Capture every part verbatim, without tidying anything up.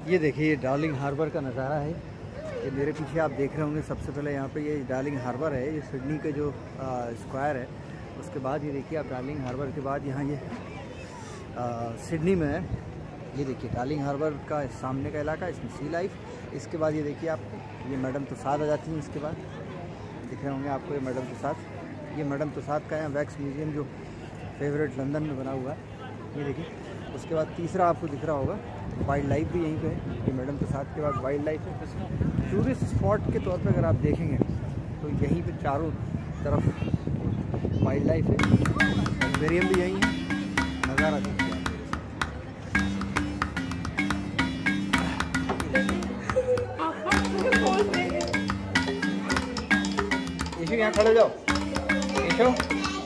ये देखिए ये डार्लिंग हार्बर का नज़ारा है। ये मेरे पीछे आप देख रहे होंगे। सबसे पहले यहाँ पे ये डार्लिंग हार्बर है, ये सिडनी के जो स्क्वायर है। उसके बाद ये देखिए आप डार्लिंग हार्बर के बाद यहाँ ये सिडनी में है। ये देखिए डार्लिंग हार्बर का सामने का इलाका, इसमें सी लाइफ। इसके बाद ये देखिए आप ये मैडम तुसाद आ जाती हैं। इसके बाद दिख रहे होंगे आपको ये मैडम तुसाद। ये मैडम तुसाद का यहाँ वैक्स म्यूजियम जो फेवरेट लंदन में बना हुआ है, ये देखिए। उसके बाद तीसरा आपको दिख रहा होगा वाइल्ड लाइफ भी यहीं पे है। ये मैडम तुसाद के बाद वाइल्ड लाइफ है। टूरिस्ट स्पॉट के तौर पे अगर आप देखेंगे तो यहीं पे चारों तरफ वाइल्ड लाइफ है। एक्वेरियम भी यहीं है। नज़ारा देखिए आप। यहाँ खड़े जाओ ईशो।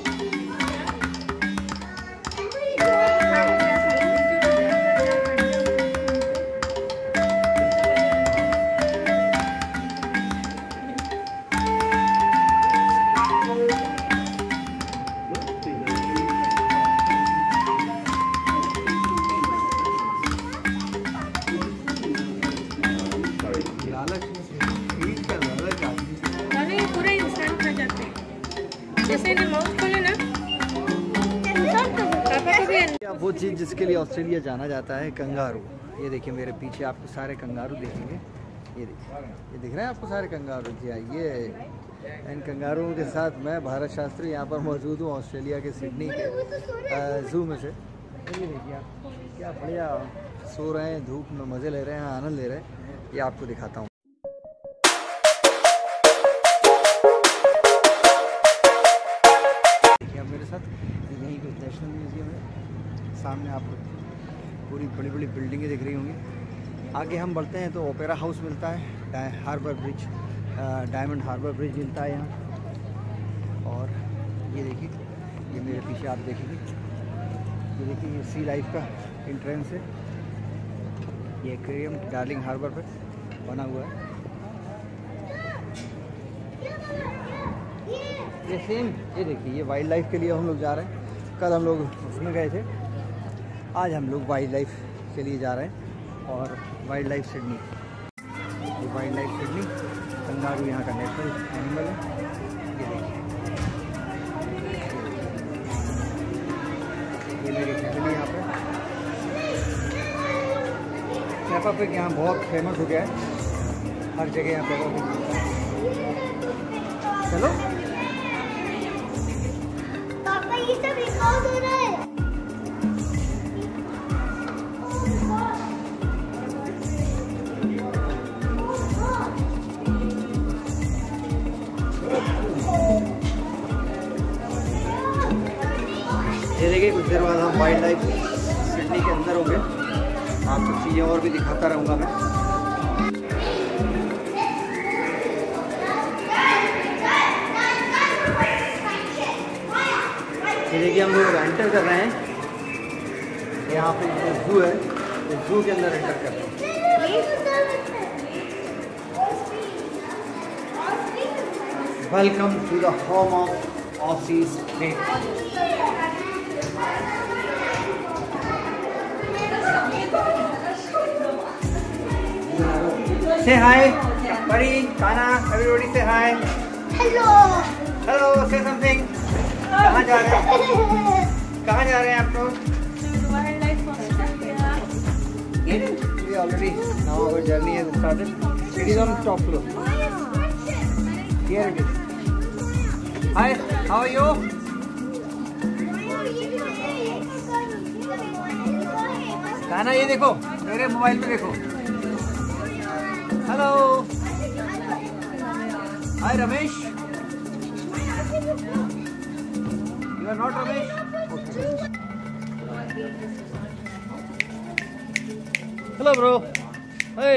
वो चीज़ जिसके लिए ऑस्ट्रेलिया जाना जाता है, कंगारू। ये देखिए मेरे पीछे आपको सारे कंगारू देखेंगे। ये देखिए ये दिख रहे हैं आपको सारे कंगारू। जी हाँ, ये इन कंगारुओं के साथ मैं भारत शास्त्री यहाँ पर मौजूद हूँ ऑस्ट्रेलिया के सिडनी के ज़ू में से। ये देखिए आप क्या बढ़िया सो रहे हैं, धूप में मज़े ले रहे हैं, आनंद ले रहे हैं। ये आपको दिखाता हूँ। देखिए आप मेरे साथ, यहीं पे नेशनल म्यूजियम है। सामने आपको पूरी बड़ी बड़ी बिल्डिंगें दिख रही होंगी। आगे हम बढ़ते हैं तो ओपेरा हाउस मिलता है, harbour bridge, diamond harbour bridge मिलता है यहाँ। और ये देखिए ये मेरे पीछे आप देखेंगे, ये देखिए ये सी लाइफ का एंट्रेंस है। ये एक्वेरियम डार्लिंग हार्बर पर बना हुआ है। ये सेम ये देखिए ये वाइल्ड लाइफ के लिए हम लोग जा रहे हैं। कल हम लोग उसमें गए थे, आज हम लोग वाइल्ड लाइफ के लिए जा रहे हैं। और वाइल्ड लाइफ सिडनी, ये वाइल्ड लाइफ सिडनी, कंगारू यहाँ का नेशनल एनिमल है। ये देखिए ये मेरी फैमिली यहाँ पे। पेपा पिग यहाँ बहुत फेमस हो गया है, हर जगह यहाँ पेपा पिग मिलता है। चलो पापा ये सब रिकॉर्ड हो रहा है। ये देखिए कुछ देर बाद हम वाइल्ड लाइफ सिडनी के अंदर होंगे। आपको चीज़ें और भी दिखाता रहूँगा मैं। ये देखिए हम लोग एंटर कर रहे हैं। यहाँ पे जो जू है, इस जू के अंदर एंटर कर रहे हैं। Welcome to the home of Aussies net. Say hi, buddy, Kana, everybody say hi. Hello. Hello, say something. कहाँ जा रहे हैं? कहाँ जा रहे हैं आप लोग? Wildlife Australia. We already now our journey has started. It is on top floor. Here it is. Hi, how are you? काना ये देखो, मेरे मोबाइल में देखो। Hello, hi Ramesh. You are not Ramesh? Hello bro. Hey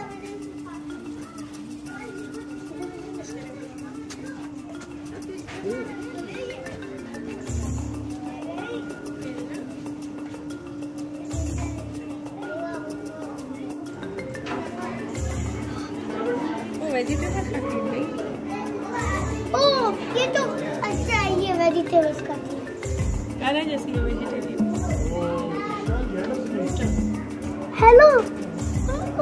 vegetable खाती है भाई। ओह ये तो अच्छा है, ये वेजिटेबल्स खाती है। काला जैसी है वेजिटेबल। हेलो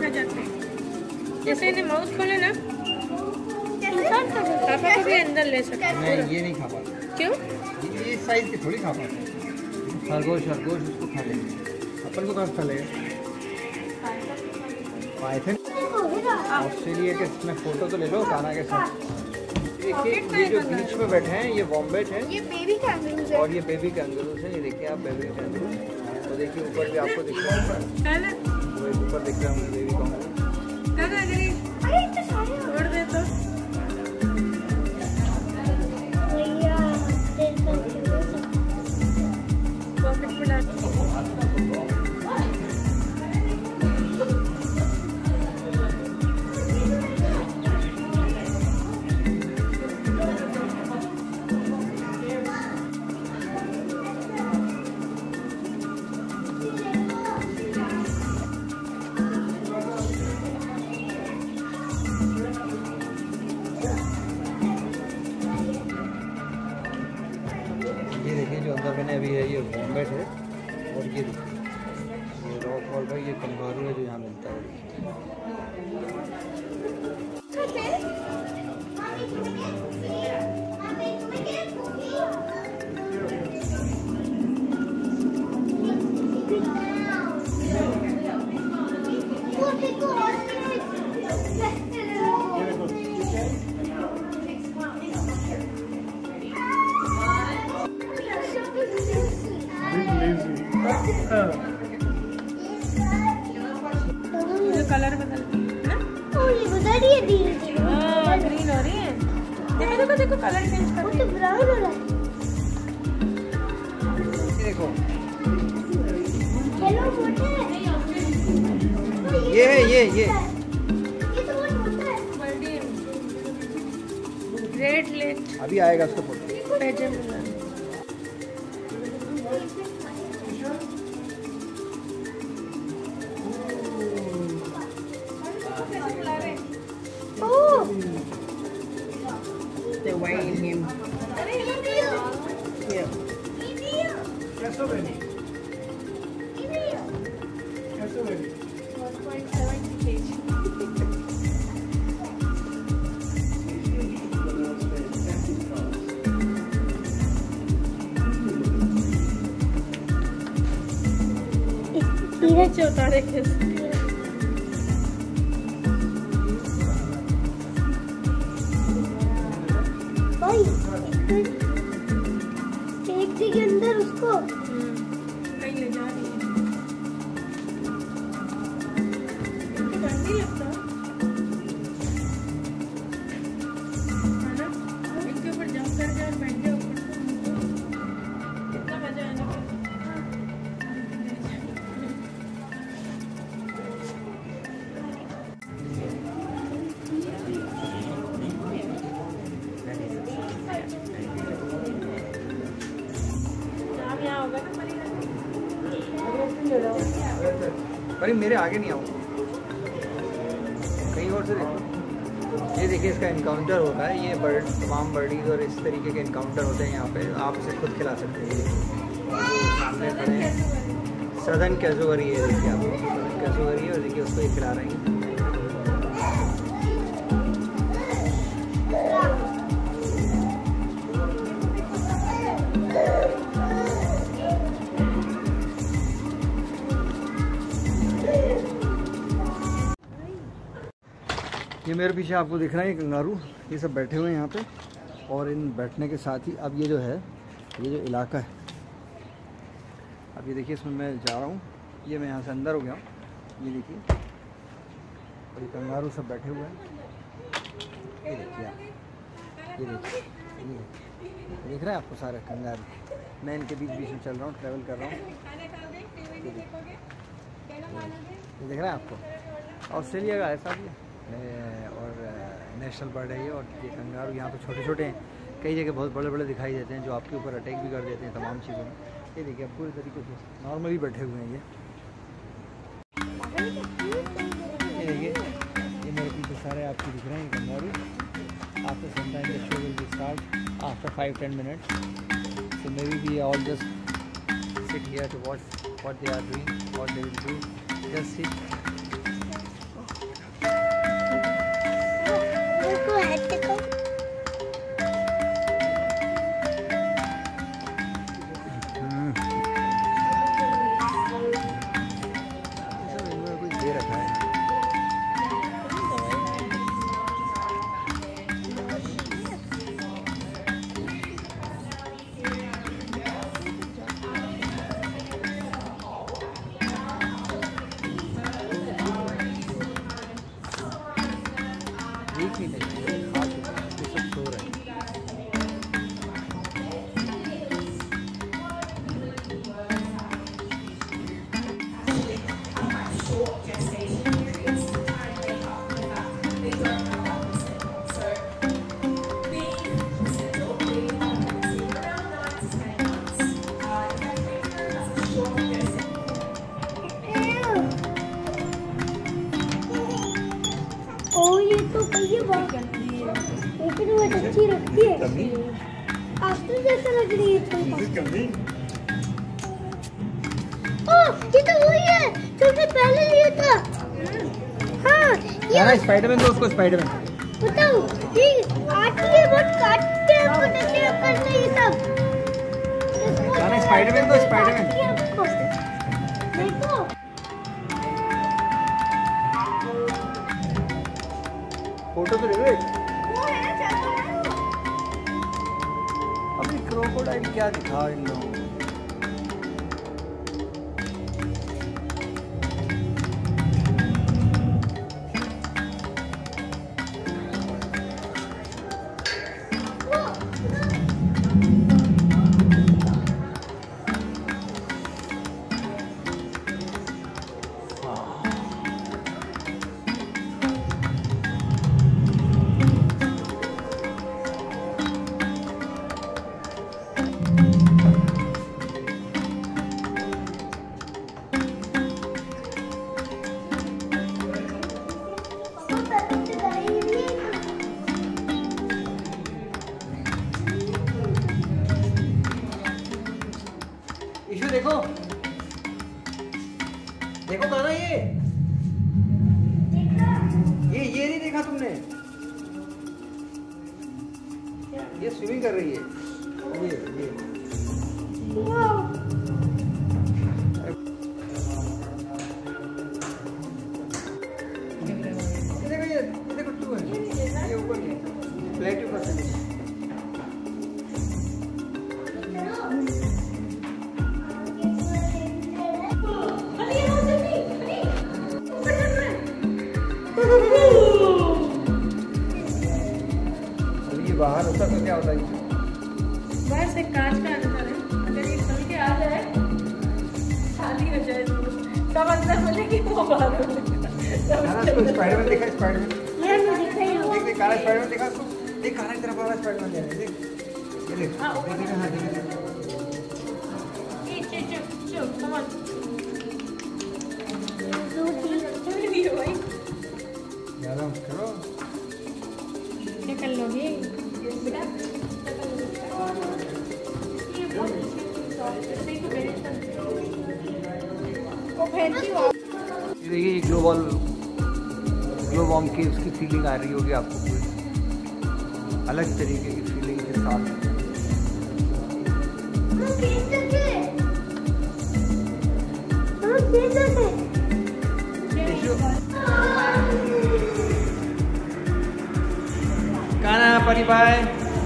खा जाते हैं। जैसे इन्हें माउथ खोले ना, पापा को भी अंदर ले सकते हैं। नहीं, ये नहीं खा पाते। क्यों? ये साइज के थोड़ी खा पाते। खरगोश खरगोश उसको खा लेंगे, अपन को कहाँ खा लेगा। पाइथन ऑस्ट्रेलिया के इसमें फोटो तो ले लो काना के साथ। देखिए ये जो बीच में बैठे हैं ये वॉम्बेट है, ये बेबी कैंगरूज है और ये बेबी कैंगरूज है। ये देखिए आप बेबी कैंगरूज, तो देखिए ऊपर भी आपको दिख रहा है, वो ऊपर दिख रहा है बेबी कैंगरूज। अरे इतने सारे छोड़ दे तो भैया तेरे को पॉकेट में डाल। ये देखिए जो अंदर मैंने अभी है ये वॉम्बेट है, और ये देखिए ये रॉक वॉल का ये कंगारू है जो यहाँ मिलता है। जो कलर बदल ना, ओ ये बदल रही है धीरे धीरे। हाँ ग्रीन हो रही है। देखो देखो देखो कलर चेंज कर वो रही तो ब्राउन हो रहा है। ये देखो हेलो मोटा है। ये है ये ये ये तो बहुत मोटा है। है। रेड लेट अभी आएगा उसका फोटो। पेजन oh the white in him. अरे ये दियो Yeah. ये दियो कैसे बनी? ये दियो कैसे बनी? one point seven kg. नीचे उतारे कैसे? भाई एक के अंदर उसको कहीं ले जा रही है। इनके डर नहीं लगता है ना? इनके ऊपर जंप कर जाए और बैठ जाए ऊपर से, कितना मजा आने का। आप यहाँ होगा ना भाई मेरे आगे नहीं आओ, कहीं और से देखो। ये देखिए इसका इनकाउंटर होता है, ये बर्ड तमाम बर्डीज और इस तरीके के इनकाउंटर होते हैं यहाँ पे। आप इसे खुद खिला सकते हैं। ये सामने खड़े हैं सदन कैजुअरी है, देखिए आप सदन कैजुअरी है, और देखिए उसको ये खिला रहे हैं। ये मेरे पीछे आपको दिख रहा है ये कंगारू, ये सब बैठे हुए हैं यहाँ पे। और इन बैठने के साथ ही अब ये जो है ये जो इलाका है, अब ये देखिए इसमें मैं जा रहा हूँ, ये मैं यहाँ से अंदर हो गया हूँ। ये देखिए और ये कंगारू सब बैठे हुए हैं। ये देखिए आप, ये देखिए ये दिख रहा है आपको सारे कंगारू। मैं इनके बीच बीच में चल रहा हूँ, ट्रैवल कर रहा हूँ। ये दिख रहा है आपको, ऑस्ट्रेलिया का ऐसा भी है और नेशनल बर्ड है ये। और ये कंगारू यहाँ पे छोटे छोटे हैं, कई जगह बहुत बड़े बड़े दिखाई देते हैं जो आपके ऊपर अटैक भी कर देते हैं तमाम चीज़ों में। ये देखिए आप पूरी तरीके से नॉर्मली बैठे हुए हैं। ये ये देखिए ये मेरे पीछे सारे आपको दिख रहे हैं kangaroo. After some time the show will be start after five ten minutes, so maybe we all just sit here to watch what they are doing, what they will do, just sit. ये बहुत गंदी है। लेकिन वो अच्छी लगती है। After जैसा लग रही है थोड़ी। ओह ये तो वही है जो हमने पहले लिया था। हाँ ये स्पाइडरमैन तो उसको स्पाइडरमैन बताओ ये आती है बहुत काटते हैं अपने से करते ये सब। गाना स्पाइडरमैन तो स्पाइडरमैन देखो फोटो तो ले लो। अभी क्रोकोडाइल क्या दिखा इन लोगों को। देखो देखो गाना ये ये ये नहीं देखा तुमने? ये स्विमिंग कर रही है। ये ये देखो ये देखो टू है ये ऊपर है प्लेटिव परसेंटेज। बाहर होता तो क्या होता है? बस एक कांच का अंदर है, अगर ये खुल के आ जाए शादी हो जाए तो सब अंदर बोले कि वो बाहर हो जाए। स्पाइडरमैन देखा स्पाइडरमैन मैं नहीं दिख रही हूँ। देख देख काला स्पाइडरमैन देखा उसको देख काला की तरफ वाला स्पाइडरमैन जा रहा है देख ये देख हाँ, देख देख हाँ देख देख ये चुप चुप चुप समझ दो तीन चल भी हो भाई यार करो क्या कर लोगे बेटा क्या कर लोगे ये बहुत देखो मेरे साथ ओ फैंसी हो ये देखिए ग्लोबल ग्लो वार्म की उसकी फीलिंग आ रही होगी आपको पूरी अलग तरीके की फीलिंग के साथ। हम खेल सकते हैं। हम खेल सकते हैं। गाना परी बाय।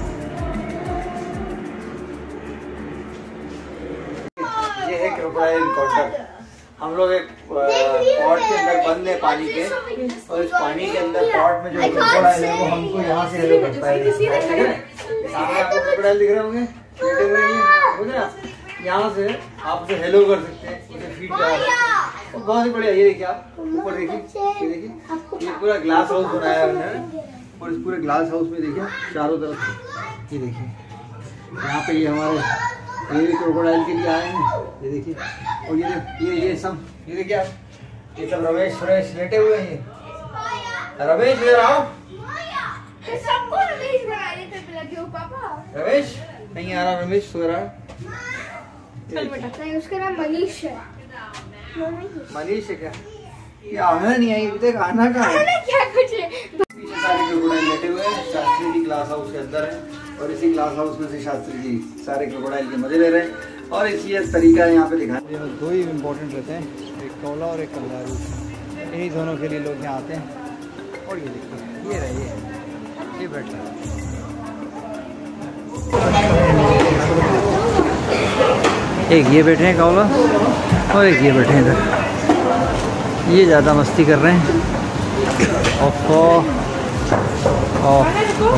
ये है क्रोकोडाइल एनकाउंटर। हम लोग एक पॉट के अंदर बंद है पानी के और इस पानी के अंदर पॉट में जो क्रोकोडाइल है वो हमको यहाँ से हेलो करता है। सामने आपको क्रोकोडाइल दिख रहे होंगे लेटे हुए हैं ना, यहाँ से आप उसे हेलो कर सकते हैं, उसे फीड कर सकते हैं। बहुत ही बढ़िया। ये देखिए आप ऊपर देखिए, ये देखिए ये पूरा ग्लास हाउस बनाया है उन्होंने और इस पूरे ग्लास हाउस में देखिए चारों तरफ ये देखिए यहाँ पे ये हमारे ये भी क्रोकोडाइल के लिए आए हैं। ये देखिए और ये ये ये सब ये देखिए आप ये सब रमेश सुरेश लेटे हुए हैं। रमेश इधर आओ। सबको रमेश बना देते लगे हो पापा। रमेश नहीं आ रहा, रमेश सो रहा है। चल बेटा नहीं उसका नाम मनीष है। मनीष है क्या? ये आना नहीं आई अभी तक, आना कहाँ है? क्या कुछ है? पीछे सारे क्रोकोडाइल लेटे हुए हैं। शास्त्री जी ग्लास हाउस के अंदर है और इसी ग्लास हाउस में से शास्त्री जी सारे क्रोकोडाइल के मजे ले रहे हैं और इसी ये तरीका है यहाँ पे दिखाने। ये दो ही इम्पोर्टेंट रहते हैं, एक कौला और एक कंगारू। यही दोनों के लिए लोग यहाँ आते हैं। और ये देखिए ये रहे ये ये बैठा है। एक ये बैठे हैं कौला और एक ये बैठे हैं इधर। ये ज़्यादा मस्ती कर रहे हैं। ओफो ओफो